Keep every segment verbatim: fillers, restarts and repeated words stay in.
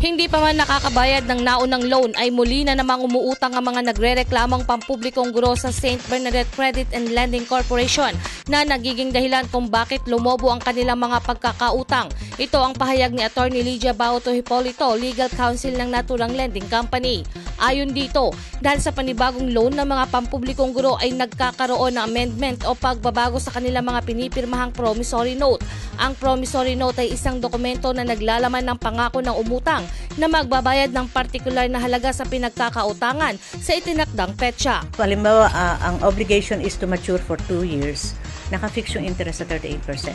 Hindi pa man nakakabayad ng naunang loan ay muli na namang umuutang ang mga nagrereklamang pampublikong guro sa Saint Bernadette Credit and Lending Corporation na nagiging dahilan kung bakit lumobo ang kanilang mga pagkakautang. Ito ang pahayag ni Attorney Lydia Baoto Hipolito, Legal Counsel ng Naturang Lending Company. Ayon dito, dahil sa panibagong loan ng mga pampublikong guro ay nagkakaroon ng amendment o pagbabago sa kanilang mga pinipirmahang promissory note. Ang promissory note ay isang dokumento na naglalaman ng pangako ng umutang na magbabayad ng partikular na halaga sa pinagkakautangan sa itinakdang petsa. Halimbawa, uh, ang obligation is to mature for two years. Naka-fix yung interest sa thirty-eight percent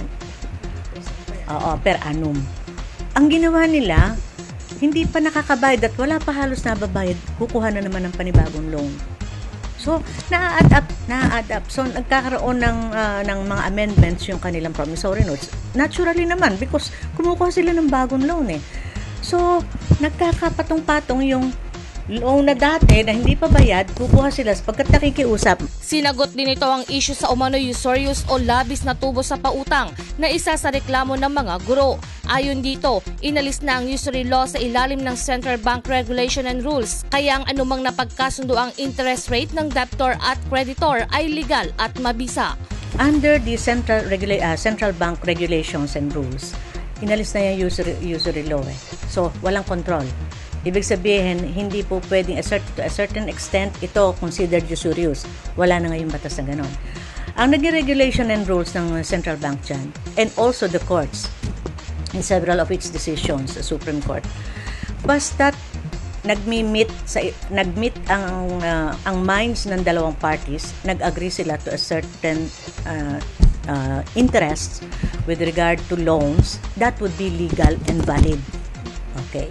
uh, per annum. Ang ginawa nila, hindi pa nakakabayad at wala pa halos nababayad, kukuha na naman ng panibagong loan. So, na-add up, na-add up. So, nagkakaroon ng, uh, ng mga amendments yung kanilang promissory notes. Naturally naman, because kumukuha sila ng bagong loan eh. So, nagkakapatong-patong yung loan na dati na hindi pa bayad, kukuha sila sapagkat nakikiusap. Sinagot din ito ang issue sa umano usurious o labis na tubo sa pautang na isa sa reklamo ng mga guro. Ayon dito, inalis na ang usury law sa ilalim ng Central Bank Regulation and Rules, kaya ang anumang napagkasundo ang interest rate ng debtor at creditor ay legal at mabisa. Under the Central, Regula- uh, Central Bank Regulations and Rules, inalis na yung usury, usury law eh. So, walang control. Ibig sabihin, hindi po pwedeng a certain, to a certain extent ito considered usurious. Wala na ngayong batas na ganon. Ang naging regulation and rules ng Central Bank dyan, and also the courts, in several of its decisions sa Supreme Court, basta't nag-meet sa nag-meet ang uh, ang minds ng dalawang parties, nag-agree sila to a certain uh, uh, interests with regard to loans, that would be legal and valid. Okay.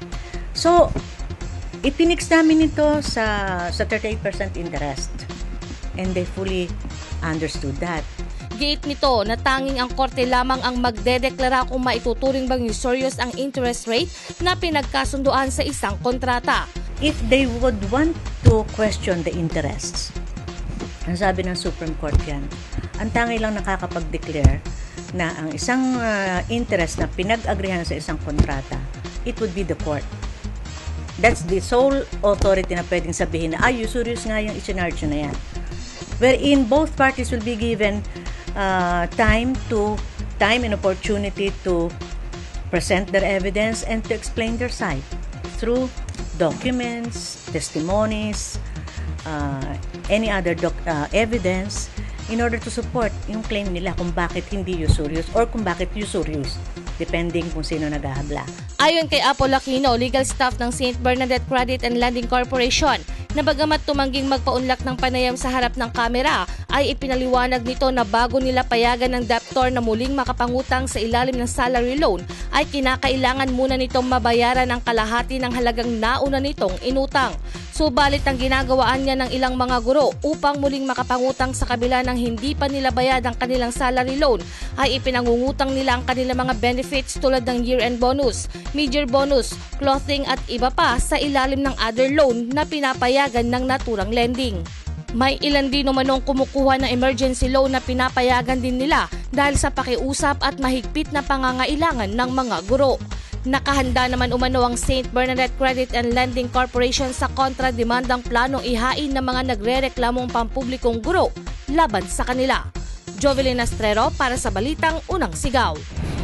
So, itinix namin ito sa sa thirty-eight percent interest, and they fully understood that. Giit nito na tanging ang korte lamang ang magdedeklara kung maituturing bang usurious ang interest rate na pinagkasunduan sa isang kontrata. If they would want to question the interests, ang sabi ng Supreme Court yan, ang tangi lang nakakapag-declare na ang isang uh, interest na pinag-agrihan sa isang kontrata, it would be the court. That's the sole authority na pwedeng sabihin na, ah, usurious nga yung i-charge na yan. Wherein both parties will be given uh, time to, time and opportunity to present their evidence and to explain their side through documents, testimonies, uh, any other doc, uh, evidence in order to support yung claim nila kung bakit hindi usurious or kung bakit usurious, depending kung sino naghahabla. Ayon kay Apo Lacino, legal staff ng Saint Bernadette Credit and Lending Corporation, na bagamat tumangging magpaunlak ng panayam sa harap ng kamera, ay ipinaliwanag nito na bago nila payagan ng debtor na muling makapangutang sa ilalim ng salary loan, ay kinakailangan muna nitong mabayaran ang kalahati ng halagang nauna nitong inutang. Subalit ang ginagawaan niya ng ilang mga guro upang muling makapangutang sa kabila ng hindi pa nila bayad ang kanilang salary loan, ay ipinangungutang nila ang kanilang mga benefits tulad ng year-end bonus, mid-year bonus, clothing at iba pa sa ilalim ng other loan na pinapayagan ng naturang lending. May ilan din umanong kumukuha ng emergency loan na pinapayagan din nila dahil sa pakiusap at mahigpit na pangangailangan ng mga guro. Nakahanda naman umano ang Saint Bernadette Credit and Lending Corporation sa kontra-demandang planong ihain ng mga nagrereklamong pampublikong guro laban sa kanila. Jovelyn Astrero para sa Balitang Unang Sigaw.